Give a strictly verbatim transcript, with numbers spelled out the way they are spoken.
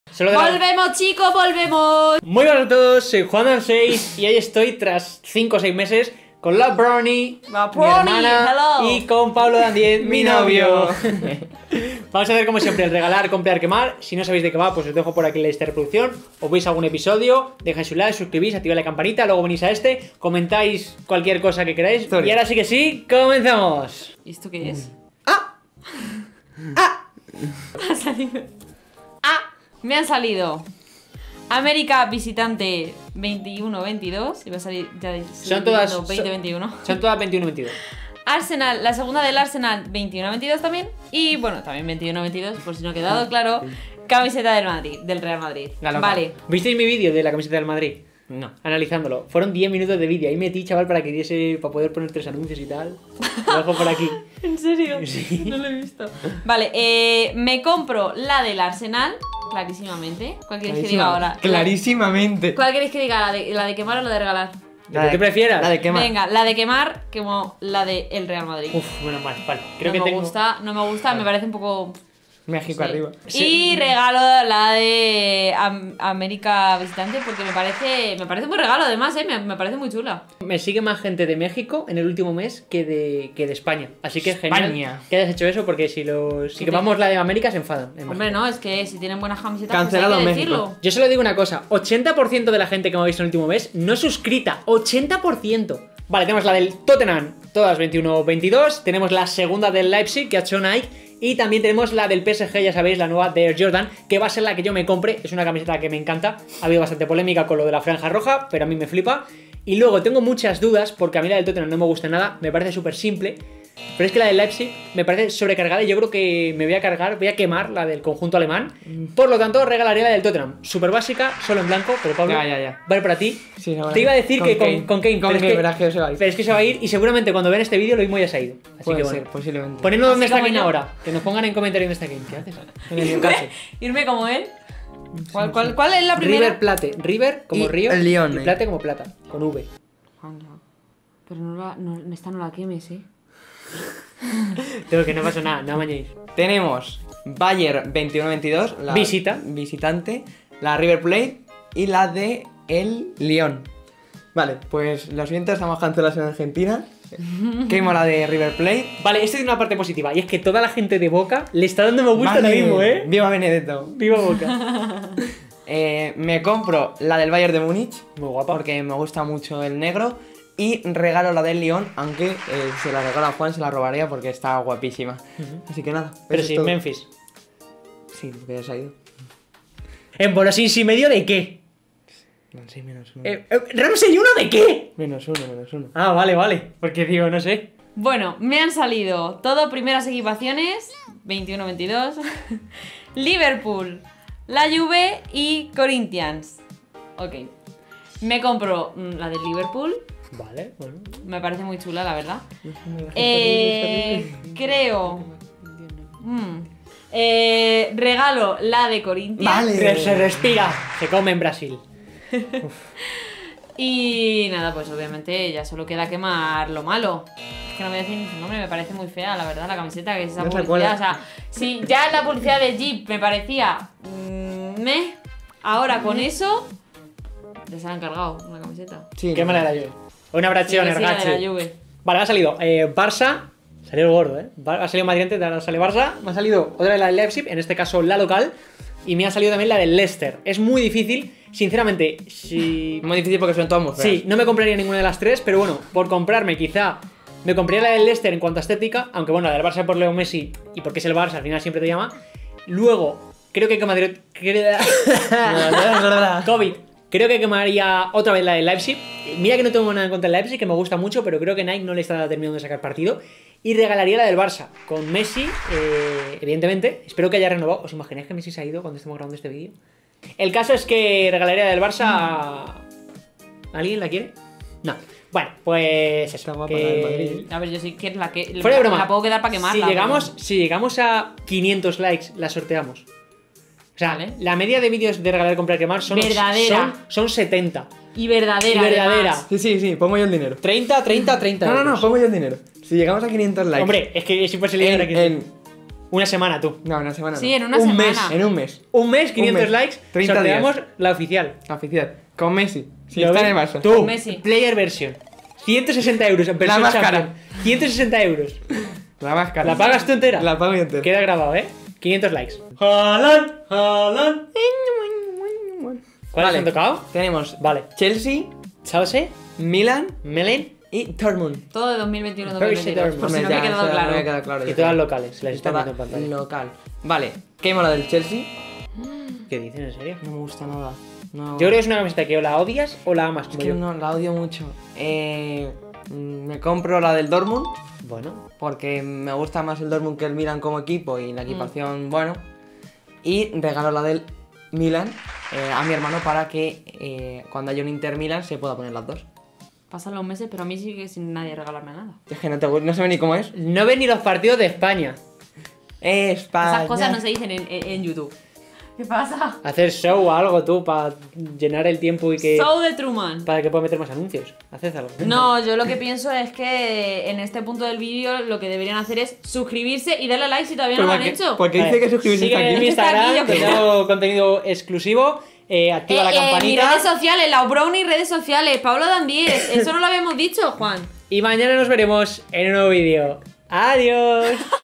Solo de la... ¡Volvemos, chicos! ¡Volvemos! Muy buenas a todos, soy Juan seis y hoy estoy tras cinco o seis meses con la Brownie, La mi Brownie, hermana, hello. y con Pablo Dandiez, mi Mi novio. novio. Vamos a ver como siempre el regalar, comprar, quemar. Si no sabéis de qué va, pues os dejo por aquí la lista de reproducción. Os veis algún episodio, dejáis un like, suscribís, activáis la campanita, luego venís a este, comentáis cualquier cosa que queráis. Historia. Y ahora sí que sí, comenzamos. ¿Y esto qué es? ¡Ah! ¡Ah! Ha salido. ¡Ah! Me han salido América Visitante veintiuno veintidós. Iba a salir ya de Son todas- veinte veintiuno. Son todas veintiuno veintidós. Arsenal, la segunda del Arsenal veintiuno veintidós también. Y bueno, también veintiuno veintidós, por si no ha quedado claro. Camiseta del Madrid, del Real Madrid. La loca. Vale. ¿Visteis mi vídeo de la camiseta del Madrid? No. Analizándolo. Fueron diez minutos de vídeo. Ahí metí, chaval, para que diese, para poder poner tres anuncios y tal. Lo dejo por aquí. ¿En serio? Sí. No lo he visto. Vale, eh, me compro la del Arsenal, clarísimamente. ¿Cuál queréis que diga ahora? Clarísimamente. ¿Cuál queréis que diga? ¿La de, la de quemar o la de regalar? Lo que tú prefieras. La de quemar. Venga, la de quemar como la de el Real Madrid. Uf, menos mal, vale. Creo no que me tengo. gusta, no me gusta, me parece un poco... México sí. arriba. Y regalo la de Am- América Visitante porque me parece me parece un buen regalo además, eh, me, me parece muy chula. Me sigue más gente de México en el último mes que de, que de España. Así que es genial España. que hayas hecho eso porque si, los, si Sí, quemamos la de América se enfadan. en Hombre, México. no, es que si tienen buenas camisetas Cancelado pues hay que México. decirlo. Yo solo digo una cosa: ochenta por ciento de la gente que me ha visto en el último mes no es suscrita. ochenta por ciento. Vale, tenemos la del Tottenham, todas veintiuno veintidós. Tenemos la segunda del Leipzig que ha hecho Nike. Y también tenemos la del P S G, ya sabéis, la nueva de Air Jordan, que va a ser la que yo me compre. Es una camiseta que me encanta. Ha habido bastante polémica con lo de la franja roja, pero a mí me flipa. Y luego tengo muchas dudas, porque a mí la del Tottenham no me gusta nada, me parece súper simple. Pero es que la del Leipzig me parece sobrecargada y yo creo que me voy a cargar, voy a quemar la del conjunto alemán. Por lo tanto, regalaría la del Tottenham. Súper básica, solo en blanco, pero Pablo, Ya, ya, ya. vale para ti. Sí, no, Te iba a decir con que con, Kane. con Kane, Con pero, es Kane, que, verás que se va a ir. pero es que se va a ir y seguramente cuando vean este vídeo lo mismo ya se ha ido. Así Puede que bueno. ser, posiblemente. Ponednos dónde Así está como Kane yo. ahora. Que nos pongan en comentarios dónde está Kane. ¿Qué haces? En el Newcastle. Irme como él. ¿Cuál, cuál, cuál es la primera? River Plate. River como Y río. el Lyon, y eh. Plate como plata. Con V. Anda. Pero no la, no, esta no la quemes, eh. Tengo que no pasa nada, no mañéis. Tenemos Bayern veintiuno veintidós. La Visita. Visitante. La River Plate. Y la de el Lyon. Vale, pues lo siguiente, estamos cancelados en Argentina. Quemo la de River Plate. Vale, esto tiene una parte positiva. Y es que toda la gente de Boca le está dando me gusta ahora Vale. mismo, ¿eh? Viva Benedetto. Viva Boca. Eh, me compro la del Bayern de Múnich. Muy guapa. Porque me gusta mucho el negro. Y regalo la del Lyon, aunque eh, se la regalo a Juan, se la robaría porque está guapísima. Así que nada. Pero eso sí, es todo. Memphis. Sí, porque ya se ha ido. ¿En Borosins y medio de qué? No, sí, menos uno. Eh, eh, ¿Ramsey uno de qué? Menos uno, menos uno. Ah, vale, vale. Porque digo, no sé. Bueno, me han salido todo primeras equipaciones, veintiuno veintidós, Liverpool, la Juve y Corinthians. Ok. Me compro mm, la del Liverpool, Vale, bueno. me parece muy chula, la verdad. Eh, creo... mm, eh, regalo la de Corinthians. Vale. Se, se respira. Se come en Brasil. Y nada, pues obviamente ya solo queda quemar lo malo. Es que no voy a decir ni su nombre, me parece muy fea, la verdad, la camiseta, que es esa No se publicidad. acuerda. O sea, si ya la publicidad de Jeep me parecía mm, meh, ahora con eso ya se la han cargado una camiseta. Sí, Qué no. manera yo. Una Sí, bracción, que sí, la de Ergache. la Juve. Vale, me ha salido eh, Barça. Salió el gordo, ¿eh? Bar- Ha salido Madrid antes, ahora sale Barça. Me ha salido otra de la del Leipzig, en este caso la local. Y me ha salido también la del Leicester. Es muy difícil, sinceramente, si... Muy difícil porque son todos muy feas. Sí, no me compraría ninguna de las tres, pero bueno, por comprarme quizá me compraría la del Leicester en cuanto a estética, aunque bueno, la del Barça por Leo Messi y porque es el Barça, al final siempre te llama. Luego, creo que Madrid... COVID. Creo que quemaría otra vez la del Leipzig. Mira que no tengo nada en contra del Leipzig, que me gusta mucho, pero creo que Nike no le está terminando de sacar partido. Y regalaría la del Barça, con Messi, eh, evidentemente. Espero que haya renovado. ¿Os imagináis que Messi se ha ido cuando estemos grabando este vídeo? El caso es que regalaría la del Barça a... ¿Alguien la quiere? No. Bueno, pues Está eso. guapa que- la del Madrid. A ver, yo sí que es la que... Fuera de broma. La puedo quedar para quemarla. Si llegamos, pero- si llegamos a quinientos likes, la sorteamos. O sea, Vale. la media de vídeos de regalar, comprar, quemar son, Verdadera. son, son setenta. Y verdadera. Y verdadera. además. Sí, sí, sí, pongo yo el dinero. treinta, treinta, treinta. No, no, no, euros. pongo yo el dinero. Si llegamos a quinientos likes. Hombre, es que es imposible llegar en, aquí. en Una semana, tú. No, una semana Sí, no. en una Un semana. mes, En un mes. Un mes, quinientos mes. likes, treinta sorteamos días. la oficial. Oficial. Con Messi. Si ¿Lo está ves? en el Barça. Tú, Con Messi. player version. ciento sesenta euros en versión máscara. Champions. ciento sesenta euros. La máscara. ¿La pagas tú entera? La pago yo entera. Queda grabado, ¿eh? quinientos likes. Haaland, Haaland. ¿Cuáles Vale. han tocado? Tenemos Vale. Chelsea, Chelsea, Milan Melen y Dortmund. Todo de dos mil veintiuno Pero dos sí, mil veintidós, por si Hombre, no me ya, ha quedado eso claro. no me queda claro. y ya. todas locales. Las están Toda viendo en pantalla. local. Vale, ¿qué mola del Chelsea? ¿Qué dicen, en serio? No me gusta nada. No. Yo creo que es una camiseta que o la odias o la amas Es como que yo. no, la odio mucho. Eh, mm, me compro la del Dortmund Bueno, porque me gusta más el Dortmund que el Milan como equipo y la equipación, bueno. Y regalo la del Milan eh, a mi hermano para que eh, cuando haya un Inter Milan se pueda poner las dos. Pasan los meses, pero a mí sigue sin nadie regalarme nada. Es que no, te, no sé ni cómo es. no ven ni los partidos de España. España. Esas cosas no se dicen en, en- en YouTube. ¿Qué pasa? Hacer show o algo tú para llenar el tiempo y que. Show de Truman. Para que pueda meter más anuncios. Haced algo. No, yo lo que pienso es que en este punto del vídeo lo que deberían hacer es suscribirse y darle a like si todavía no lo han Porque- hecho. Porque Vale. dice que suscribirse está Sígueme en aquí. mi Está aquí, Instagram, yo que creo. tengo contenido exclusivo. Eh, activa Eh, la eh, mis campanita. redes sociales, la Brownie redes sociales, Pablo Dandies, eso no lo habíamos dicho, Juan. Y mañana nos veremos en un nuevo vídeo. Adiós.